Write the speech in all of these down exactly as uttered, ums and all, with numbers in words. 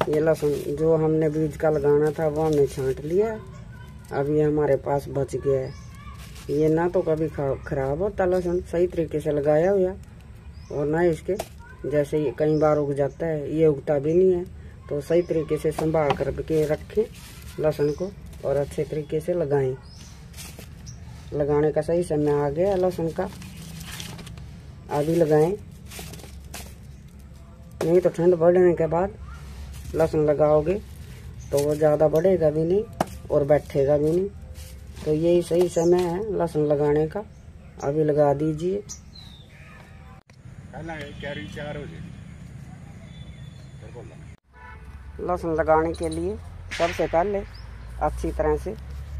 ये लहसुन जो हमने बीज का लगाना था वो हमने छांट लिया। अब ये हमारे पास बच गया है। ये ना तो कभी खराब होता लहसुन, सही तरीके से लगाया हुआ, और ना इसके जैसे ये कई बार उग जाता है, ये उगता भी नहीं है। तो सही तरीके से संभाल कर के रखें लहसुन को और अच्छे तरीके से लगाएं। लगाने का सही समय आ गया लहसुन का, अभी लगाएं, नहीं तो ठंड बढ़ने के बाद लहसुन लगाओगे तो वो ज़्यादा बढ़ेगा भी नहीं और बैठेगा भी नहीं। तो यही सही समय है लहसुन लगाने का, अभी लगा दीजिए। लहसुन लगाने के लिए सबसे पहले अच्छी तरह से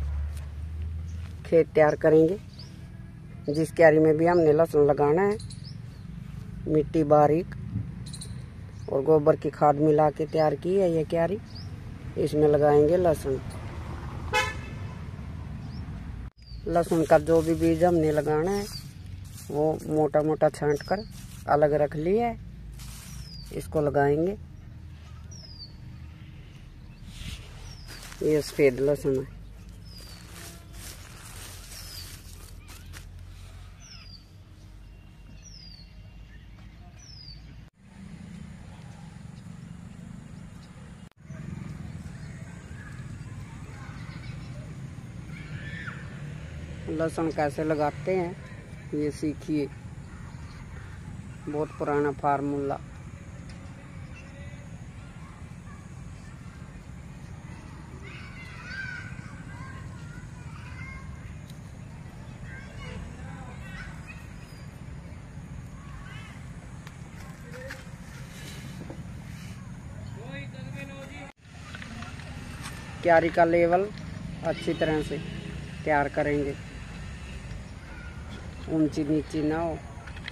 खेत तैयार करेंगे। जिस क्यारी में भी हमने लहसुन लगाना है, मिट्टी बारीक और गोबर की खाद मिला के तैयार की है ये क्यारी, इसमें लगाएंगे लहसुन। लहसुन का जो भी बीज हमने लगाना है वो मोटा मोटा छांट कर अलग रख लिया है, इसको लगाएंगे। ये सफेद लहसुन है। लहसुन कैसे लगाते हैं ये सीखिए, बहुत पुराना फार्मूला। क्यारी का लेवल अच्छी तरह से तैयार करेंगे, ऊंची नीची ना हो।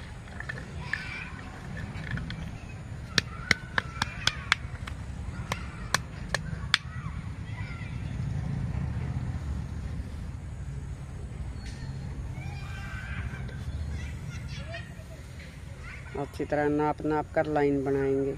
अच्छी तरह नाप नाप कर लाइन बनाएंगे।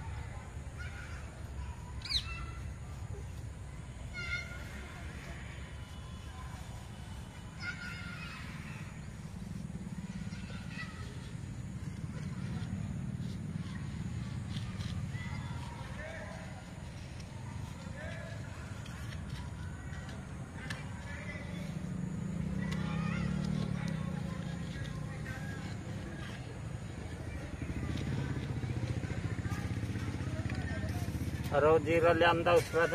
रो जीरा ले आंदा उस पर था।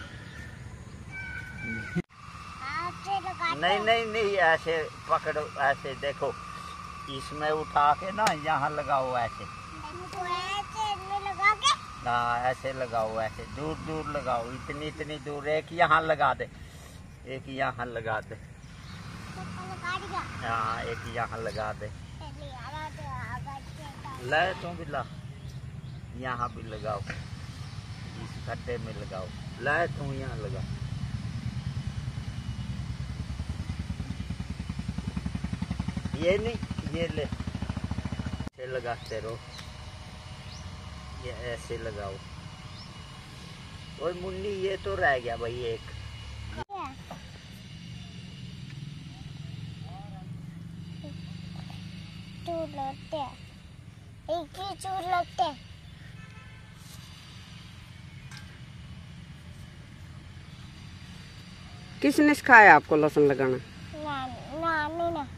नहीं नहीं नहीं, ऐसे पकड़ो, ऐसे देखो, इसमें उठा के ना यहाँ लगाओ, ऐसे हाँ ऐसे लगाओ, ऐसे दूर दूर लगाओ, इतनी इतनी दूर। एक यहाँ लगा दे, एक यहाँ लगा दे, हाँ एक यहाँ लगा दे। ले तुम भी ला, यहाँ भी लगाओ, इस खड्डे में लगाओ। लाए तू यहाँ लगा, ये नहीं, ये ले, ऐसे लगाते रहो, ये ऐसे लगाओ। और मुन्नी ये तो रह गया भाई एक। चूर लगते हैं, एक ही चूर लगते हैं। किसने सिखाया आपको लहसुन लगाना? नानी ने।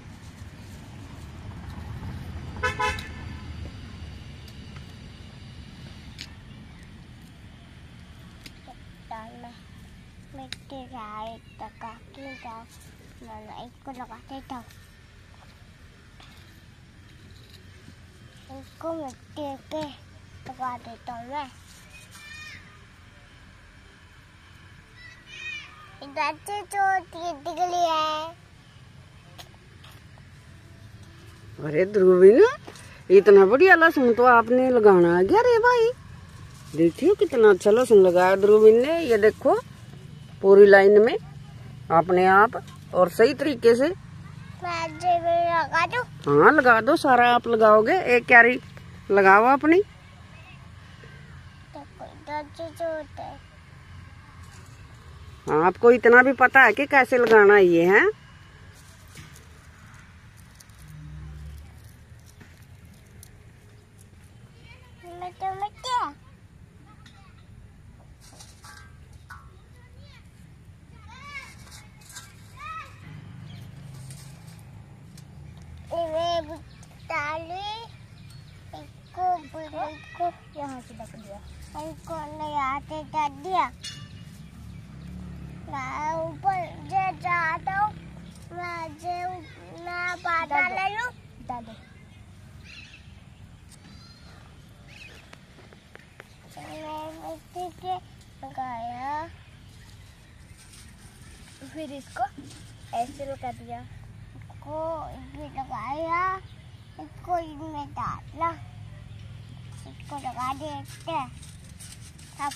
मिट्टी इसको लगाते था, इसको मिट्टी पे लगा देता हूँ मैं। इधर से छोटी निकली है। अरे ध्रुवीन, इतना बढ़िया लहसुन तो आपने लगाना आ गया रे भाई। देखियो कितना अच्छा लहसुन लगाया ध्रुवीन ने। ये देखो पूरी लाइन में अपने आप और सही तरीके से लगा दो। हाँ लगा दो, सारा आप लगाओगे। एक क्यारी लगाओ अपनी। छोटे। हाँ, आपको इतना भी पता है कि कैसे लगाना ये है? मिट्टी मिट्टी को यहाँ से लग दिया, इनको आते डाल दिया। मैं ऊपर जे जाता हूँ, मैं जे मैं बादा ले लूँ, डालो। मैं मिट्टी के लगाया, फिर इसको ऐसे लगा दिया, इसको इसमें लगाया, इसको इनमें डाला, इसको लगा देते हैं। अब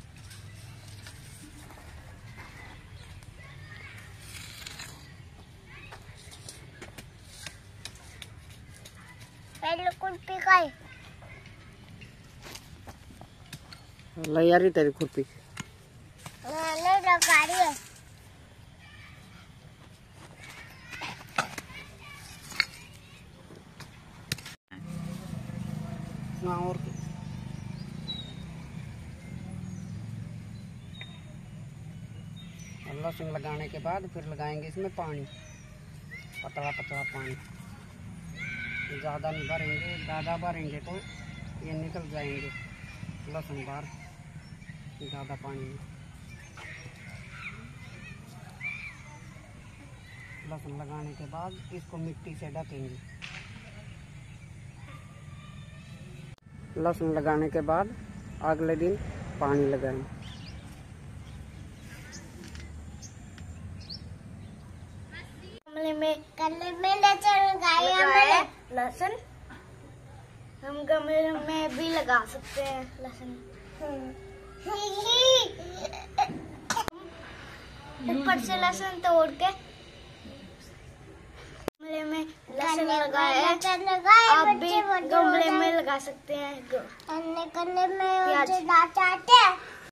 पहले खुरपी खाई ले यार तेरी खुरपी मैंने लगा रही है। ना और लहसुन लगाने के बाद फिर लगाएंगे इसमें पानी, पतला पतला पानी। ज़्यादा नहीं भरेंगे, ज़्यादा भरेंगे तो ये निकल जाएंगे लहसुन बाहर, ज़्यादा पानी में। लहसुन लगाने के बाद इसको मिट्टी से ढकेंगे। लहसुन लगाने के बाद अगले दिन पानी लगाएंगे। गमले में गमले में लहसुन लगाया मैंने। लहसुन हम गमले में भी लगा सकते हैं लहसुन। ऊपर से लहसुन तोड़ के गमले में लहसुन लगाया है, आप भी गमले में लगा सकते हैं। गमले में चाहते हैं